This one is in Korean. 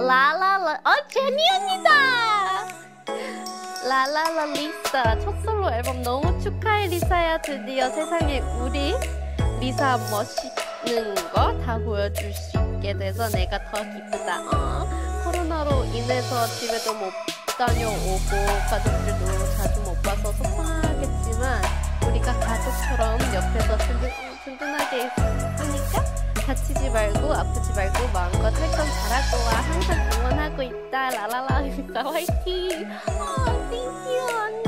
라라라 제니 언니다. 라라라 리사 첫 솔로 앨범 너무 축하해 리사야. 드디어 세상에 우리 리사 멋있는 거 다 보여줄 수 있게 돼서 내가 더 기쁘다. 코로나로 인해서 집에도 못 다녀오고 가족들도 자주 못 봐서 속상하겠지만 우리가 가족처럼 옆에서 든든하게 있으니까 다치지 말고 아프지 말고 마음껏 할 건 잘할 거야. 항상 응원하고 있다. 라라라 리사 화이팅. 땡큐 언니.